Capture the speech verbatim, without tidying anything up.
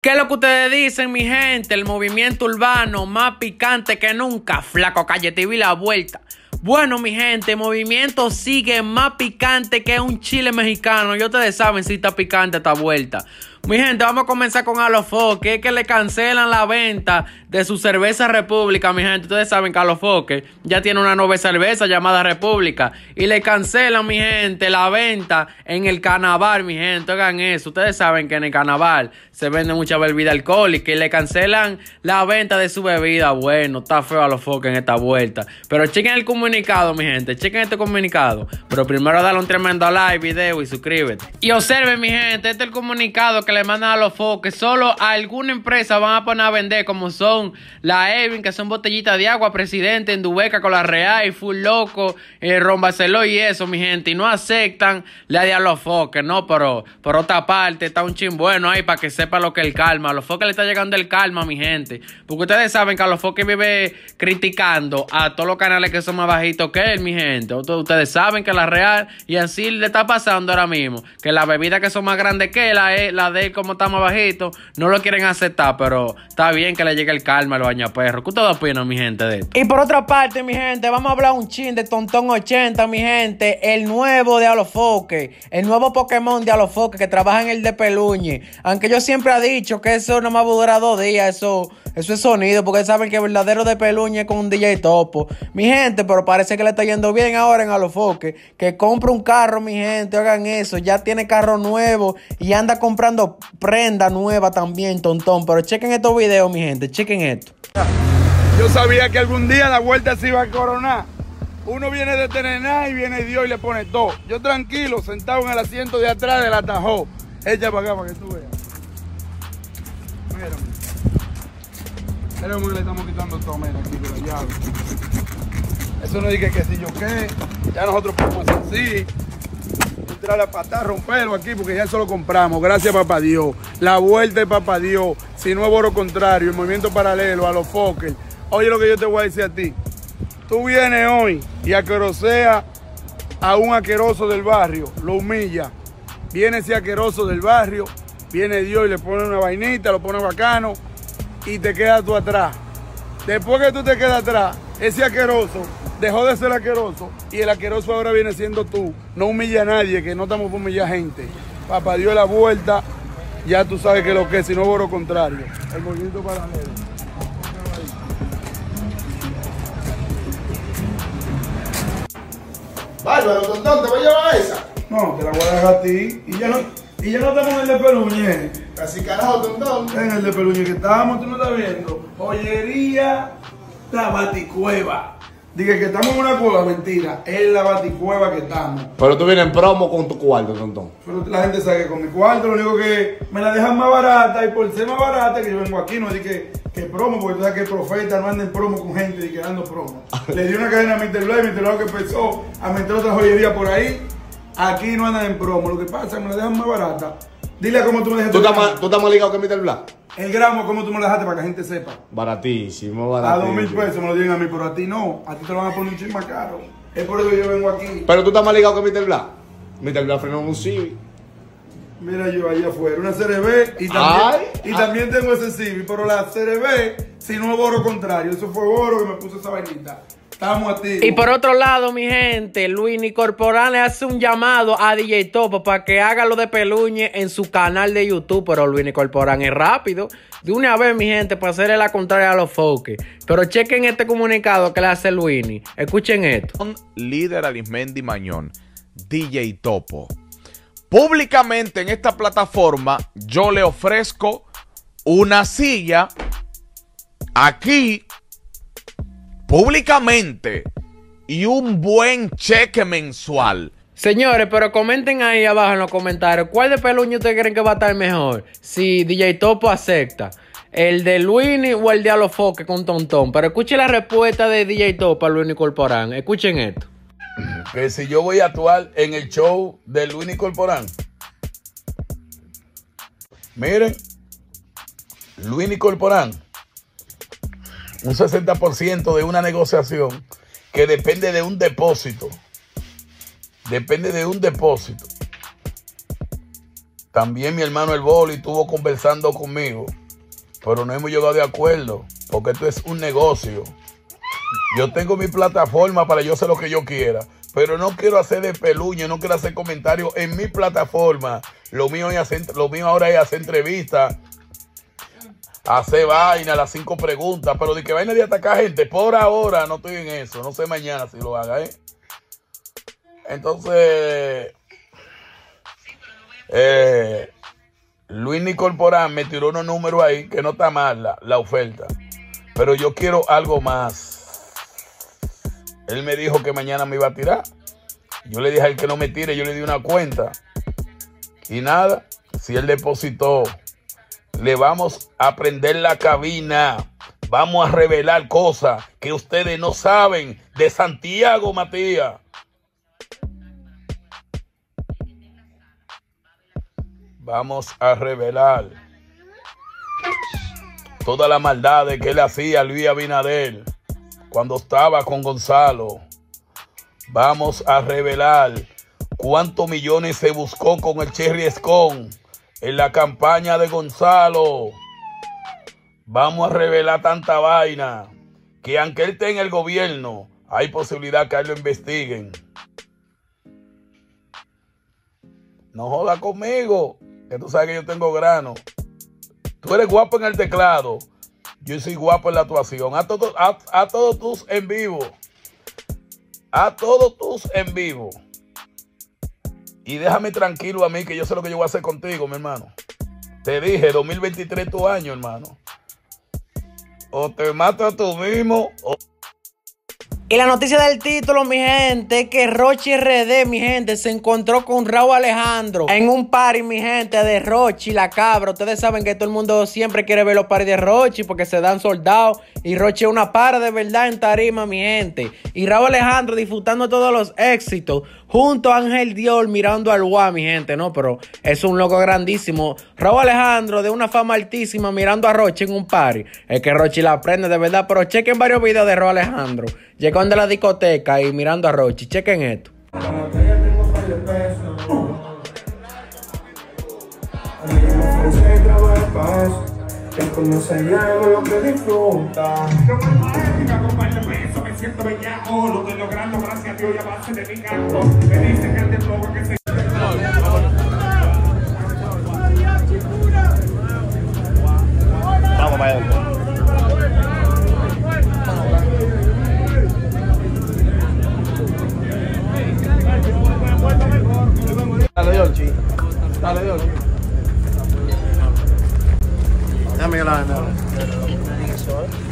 ¿Qué es lo que ustedes dicen, mi gente? El movimiento urbano más picante que nunca. Flaco Calle T V la vuelta. Bueno, mi gente, el movimiento sigue más picante que un chile mexicano. Y ustedes saben si está picante esta vuelta. Mi gente, vamos a comenzar con Alofoque. Es que le cancelan la venta de su cerveza República, mi gente. Ustedes saben que Alofoque ya tiene una nueva cerveza llamada República. Y le cancelan, mi gente, la venta en el carnaval, mi gente. Oigan eso. Ustedes saben que en el carnaval se vende mucha bebida alcohólica. Y le cancelan la venta de su bebida. Bueno, está feo Alofoque en esta vuelta. Pero chequen el comunicado, mi gente. Chequen este comunicado. Pero primero dale un tremendo like, video y suscríbete. Y observen, mi gente, este es el comunicado que le mandan a Alofoque. Solo a alguna empresa van a poner a vender, como son la Evin, que son botellitas de agua, Presidente, Endubeca, con la Real, Full Loco, eh, Rombaceló y eso, mi gente. Y no aceptan la de Alofoque, no, pero por otra parte está un chin bueno ahí para que sepa lo que es el calma. A Alofoque le está llegando el calma, mi gente. Porque ustedes saben que Alofoque vive criticando a todos los canales que son más bajitos que él, mi gente. Ustedes saben que la Real, y así le está pasando ahora mismo, que las bebidas que son más grandes que él, la, la de él como está más bajito, no lo quieren aceptar, pero está bien que le llegue el calma a los bañaperros. ¿Qué ustedes opinan, mi gente, de esto? Y por otra parte, mi gente, vamos a hablar un chin de Tontón ochenta, mi gente, el nuevo de Alofoque, el nuevo Pokémon de Alofoque que trabaja en el de Peluñe. Aunque yo siempre he dicho que eso no me va a durar dos días, eso, eso es sonido, porque saben que el verdadero de Peluñe es con un D J Topo. Mi gente, pero parece que le está yendo bien ahora en Alofoque, que compra un carro, mi gente, hagan eso, ya tiene carro nuevo y anda comprando prenda nueva también, Tontón. Pero chequen estos videos, mi gente, chequen esto. Yo sabía que algún día la vuelta se iba a coronar. Uno viene de Tenená y viene Dios y le pone todo. Yo tranquilo, sentado en el asiento de atrás del atajó. Echa para acá para que tú veas. Mírame. Mírame que le estamos quitando todo, mira, aquí de la llave. Eso no dice que si yo qué. Ya nosotros podemos hacer así. Entrar a patar, romperlo aquí, porque ya eso lo compramos. Gracias, papá Dios. La vuelta de papá Dios. Si no es por lo contrario, el movimiento paralelo, Alofoque. Oye lo que yo te voy a decir a ti. Tú vienes hoy y aquerosea a un aqueroso del barrio, lo humilla. Viene ese aqueroso del barrio, viene Dios y le pone una vainita, lo pone bacano y te quedas tú atrás. Después que tú te quedas atrás, ese aqueroso dejó de ser aqueroso y el aqueroso ahora viene siendo tú. No humilla a nadie, que no estamos por humillar gente. Papá Dios la vuelta, ya tú sabes que lo que es, si no por lo contrario. El movimiento paralelo. Bárbaro, Tontón, ¿te voy a llevar esa? No, te la voy a dejar a ti. Y ya no, y ya no estamos en el de Peluñe. Así carajo, Tontón. En el de Peluñe que estábamos, tú no estás viendo. Joyería, la Baticueva. Dije que estamos en una cueva, mentira. Es la Baticueva que estamos. Pero tú vienes en promo con tu cuarto, Tontón. Pero la gente sabe que con mi cuarto, lo único que me la dejan más barata. Y por ser más barata, que yo vengo aquí, no es que, que promo, porque tú sabes que el profeta no anda en promo con gente y que dando promo. Le dio una cadena a mister Blas, mister Blas que empezó a meter otra joyería por ahí. Aquí no andan en promo. Lo que pasa es que me la dejan más barata. Dile cómo tú me dejaste. ¿Tú estás más, tú estás más ligado que mister Blas? El gramo, ¿cómo tú me lo dejaste para que la gente sepa? Baratísimo, A baratísimo. dos mil pesos me lo dieron a mí, pero a ti no. A ti te lo van a poner un chisme más caro. Es por eso que yo vengo aquí. Pero tú estás más ligado que mister Blas. mister Blas frenó un Civic. Mira yo allá afuera, una C R B y también, Ay, y ay. también tengo ese Civic, pero la C R B, si no es boro contrario, eso fue boro que me puso esa vainita. Estamos a ti. Y por otro lado, mi gente, Luini Corporal le hace un llamado a D J Topo para que haga lo de Peluñe en su canal de YouTube. Pero Luini Corporal es rápido. De una vez, mi gente, para hacerle la contraria a Alofoque. Pero chequen este comunicado que le hace Luini. Escuchen esto. Líder Arismendi Mañón, D J Topo. Públicamente en esta plataforma yo le ofrezco una silla aquí públicamente y un buen cheque mensual. Señores, pero comenten ahí abajo en los comentarios ¿cuál de Peluñe ustedes creen que va a estar mejor? Si D J Topo acepta, ¿el de Luini o el de Alofoque con Tontón? Pero escuchen la respuesta de D J Topo a Luini Corporán. Escuchen esto. Que si yo voy a actuar en el show de Luini Corporán. Miren, Luini Corporán, un sesenta por ciento de una negociación que depende de un depósito. Depende de un depósito. También mi hermano el Boli estuvo conversando conmigo, pero no hemos llegado de acuerdo, porque esto es un negocio. Yo tengo mi plataforma para yo hacer lo que yo quiera, pero no quiero hacer de peluño, no quiero hacer comentarios en mi plataforma. Lo mío, es hacer, lo mío ahora es hacer entrevistas, hacer vaina, las cinco preguntas, pero de que vaina de atacar gente, por ahora no estoy en eso, no sé mañana si lo haga, ¿eh? Entonces, eh, Luis Nicolporán me tiró unos números ahí, que no está mal la, la oferta, pero yo quiero algo más. Él me dijo que mañana me iba a tirar. Yo le dije a él que no me tire, yo le di una cuenta. Y nada, si él depositó, le vamos a prender la cabina. Vamos a revelar cosas que ustedes no saben de Santiago Matías. Vamos a revelar toda la maldad que él hacía a Luis Abinader cuando estaba con Gonzalo. Vamos a revelar cuántos millones se buscó con el Cherry Escon en la campaña de Gonzalo. Vamos a revelar tanta vaina que aunque él esté en el gobierno, hay posibilidad que a él lo investiguen. No jodas conmigo, que tú sabes que yo tengo grano. Tú eres guapo en el teclado, yo soy guapo en la actuación. A, todo, a, a todos tus en vivo. A todos tus en vivo. Y déjame tranquilo a mí, que yo sé lo que yo voy a hacer contigo, mi hermano. Te dije, dos mil veintitrés tu año, hermano. O te matas tú mismo, o... Y la noticia del título, mi gente, es que Rochi R D, mi gente, se encontró con Rauw Alejandro en un party, mi gente, de Rochi, la cabra. Ustedes saben que todo el mundo siempre quiere ver los parties de Rochi porque se dan soldados. Y Rochi es una para de verdad en tarima, mi gente. Y Rauw Alejandro disfrutando todos los éxitos junto a Ángel Dior mirando al Guá, mi gente, ¿no? Pero es un loco grandísimo. Rauw Alejandro de una fama altísima mirando a Rochi en un party. Es que Rochi la aprende de verdad, pero chequen varios videos de Rauw Alejandro llegando a la discoteca y mirando a Rochi. Chequen esto. El conoce ya lo que disfruta. Yo con máquina, compadre, eso me siento bellaco. Lo estoy logrando, gracias a Dios, y a base de mi canto. Me dicen que el de flow que se... Vamos, maestro. Dale, Yorchi. Dale, Yorchi. Dame la